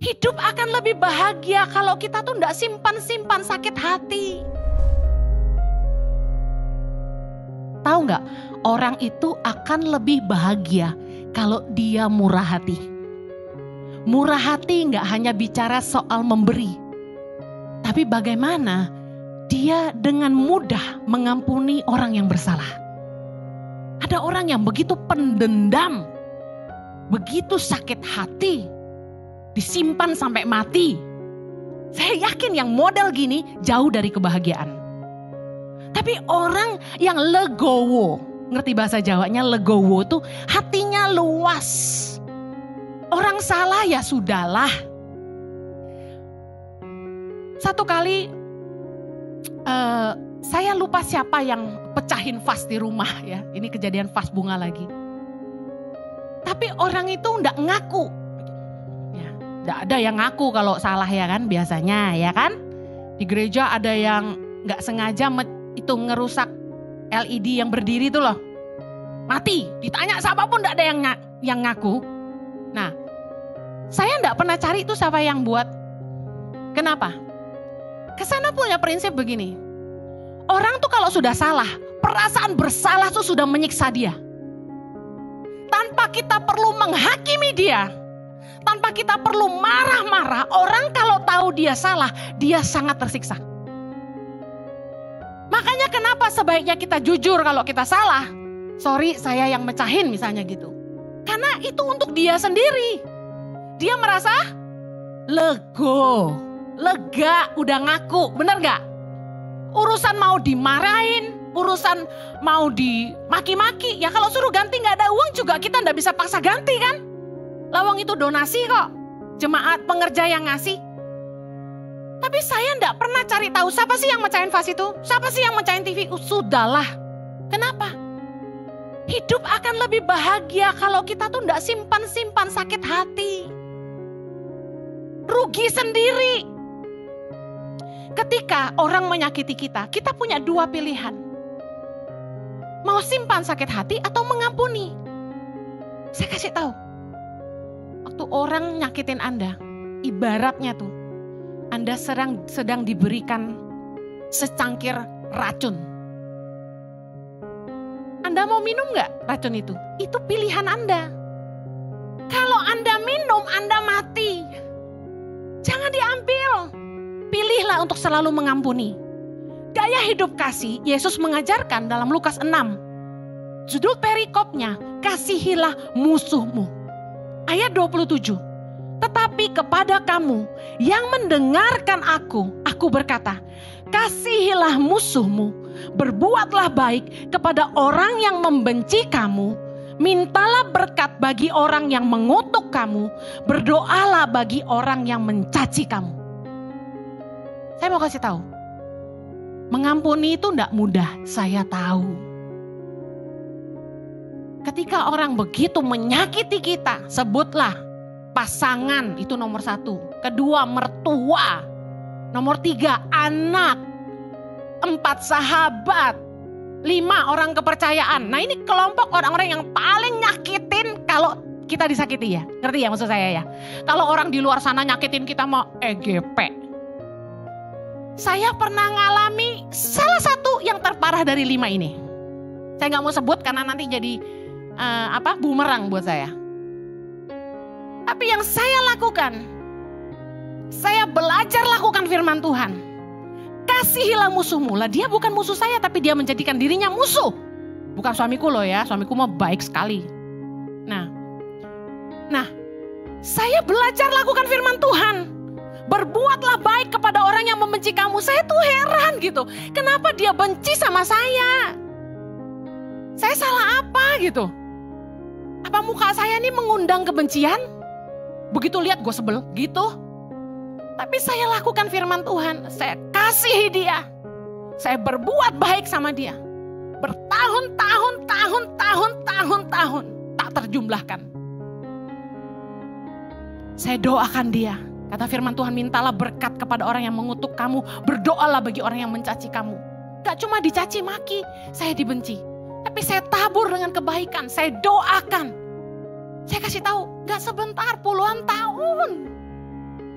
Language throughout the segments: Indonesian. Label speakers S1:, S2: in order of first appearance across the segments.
S1: Hidup akan lebih bahagia kalau kita tuh gak simpan-simpan sakit hati. Tahu gak? Orang itu akan lebih bahagia kalau dia murah hati. Murah hati gak hanya bicara soal memberi. Tapi bagaimana dia dengan mudah mengampuni orang yang bersalah. Ada orang yang begitu pendendam, begitu sakit hati, disimpan sampai mati. Saya yakin yang model gini jauh dari kebahagiaan. Tapi orang yang legowo, ngerti bahasa Jawanya legowo tuh hatinya luas. Orang salah ya sudahlah. Satu kali saya lupa siapa yang pecahin vas di rumah ya. Ini kejadian vas bunga lagi. Tapi orang itu enggak ngaku. Ya, enggak ada yang ngaku kalau salah ya kan biasanya ya kan. Di gereja ada yang enggak sengaja itu ngerusak LED yang berdiri itu loh. Mati, ditanya siapapun enggak ada yang ngaku. Nah, saya enggak pernah cari itu siapa yang buat. Kenapa? Kesana punya prinsip begini. Orang tuh kalau sudah salah, perasaan bersalah tuh sudah menyiksa dia. Tanpa kita perlu menghakimi dia, tanpa kita perlu marah-marah, orang kalau tahu dia salah, dia sangat tersiksa. Makanya kenapa sebaiknya kita jujur kalau kita salah. Sorry, saya yang mecahin misalnya gitu. Karena itu untuk dia sendiri. Dia merasa lega, udah ngaku, bener gak? Urusan mau dimarahin, urusan mau dimaki-maki, ya kalau suruh ganti gak ada uang juga kita gak bisa paksa ganti kan? Lawang itu donasi kok, jemaat pengerja yang ngasih. Tapi saya gak pernah cari tahu siapa sih yang mecahin vas itu, siapa sih yang mecahin TV, sudahlah. Kenapa? Hidup akan lebih bahagia kalau kita tuh gak simpan-simpan sakit hati. Rugi sendiri. Ketika orang menyakiti kita, kita punya dua pilihan. Mau simpan sakit hati atau mengampuni. Saya kasih tahu. Waktu orang nyakitin Anda, ibaratnya tuh, Anda sedang diberikan secangkir racun. Anda mau minum gak racun itu? Itu pilihan Anda. Kalau Anda minum, Anda mati. Jangan diambil. Pilihlah untuk selalu mengampuni. Gaya hidup kasih Yesus mengajarkan dalam Lukas 6. Judul perikopnya, kasihilah musuhmu. Ayat 27. Tetapi kepada kamu yang mendengarkan aku berkata, kasihilah musuhmu, berbuatlah baik kepada orang yang membenci kamu, mintalah berkat bagi orang yang mengutuk kamu, berdoalah bagi orang yang mencaci kamu. Saya mau kasih tahu, mengampuni itu tidak mudah, saya tahu. Ketika orang begitu menyakiti kita, sebutlah pasangan itu nomor 1. Kedua mertua. Nomor 3 anak. 4 sahabat. 5 orang kepercayaan. Nah ini kelompok orang-orang yang paling nyakitin kalau kita disakiti ya. Ngerti ya maksud saya ya. Kalau orang di luar sana nyakitin kita mau EGP. Saya pernah ngalami salah satu yang terparah dari 5 ini. Saya gak mau sebut karena nanti jadi bumerang buat saya. Tapi yang saya lakukan, saya belajar lakukan firman Tuhan. Kasihilah musuhmu. Lah dia bukan musuh saya tapi dia menjadikan dirinya musuh. Bukan suamiku loh ya, suamiku mah baik sekali. Nah, saya belajar lakukan firman Tuhan. Berbuatlah baik kepada orang yang membenci kamu. Saya tuh heran gitu. Kenapa dia benci sama saya? Saya salah apa gitu? Apa muka saya ini mengundang kebencian? Begitu lihat gue sebel gitu. Tapi saya lakukan firman Tuhan. Saya kasihi dia. Saya berbuat baik sama dia. Bertahun-tahun tak terjumlahkan. Saya doakan dia. Kata firman Tuhan, mintalah berkat kepada orang yang mengutuk kamu. Berdoalah bagi orang yang mencaci kamu. Gak cuma dicaci maki, saya dibenci. Tapi saya tabur dengan kebaikan, saya doakan. Saya kasih tahu, gak sebentar, puluhan tahun.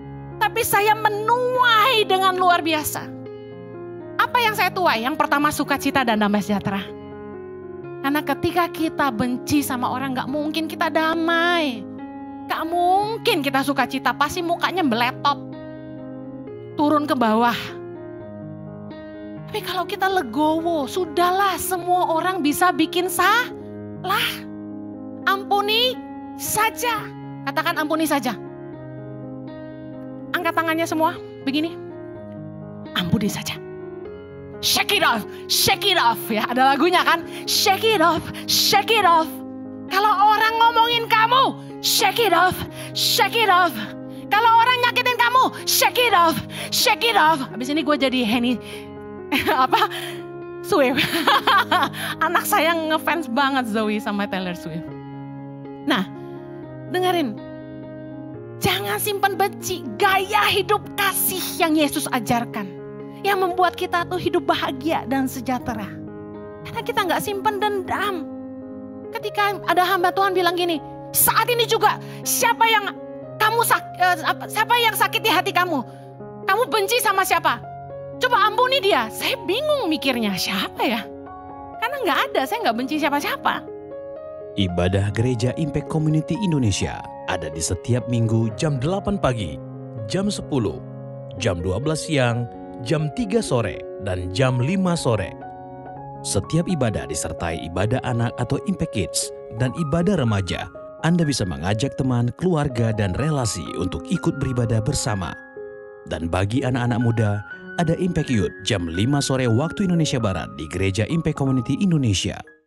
S1: Tapi saya menuai dengan luar biasa. Apa yang saya tuai? Yang pertama sukacita dan damai sejahtera. Karena ketika kita benci sama orang gak mungkin kita damai. Gak mungkin kita sukacita, pasti mukanya meletot. Turun ke bawah. Tapi kalau kita legowo, sudahlah semua orang bisa bikin salah. Ampuni saja. Katakan ampuni saja. Angkat tangannya semua, begini. Ampuni saja. Shake it off, shake it off. Ya, ada lagunya kan? Shake it off, shake it off. Kalau orang ngomongin kamu, shake it off, shake it off. Kalau orang nyakitin kamu, shake it off, shake it off. Habis ini gue jadi Henny, Swift. Anak saya ngefans banget Zoe sama Taylor Swift. Nah, dengerin. Jangan simpan benci, gaya hidup kasih yang Yesus ajarkan. Yang membuat kita tuh hidup bahagia dan sejahtera. Karena kita gak simpan dendam. Ketika ada hamba Tuhan bilang gini, saat ini juga siapa yang sakiti hati kamu? Kamu benci sama siapa? Coba ampuni dia. Saya bingung mikirnya, siapa ya? Karena gak ada, saya gak benci siapa-siapa.
S2: Ibadah Gereja Impact Community Indonesia ada di setiap minggu jam 8 pagi, jam 10, jam 12 siang, jam 3 sore, dan jam 5 sore. Setiap ibadah disertai ibadah anak atau Impact Kids dan ibadah remaja. Anda bisa mengajak teman, keluarga, dan relasi untuk ikut beribadah bersama. Dan bagi anak-anak muda, ada Impact Youth jam 5 sore waktu Indonesia Barat di Gereja Impact Community Indonesia.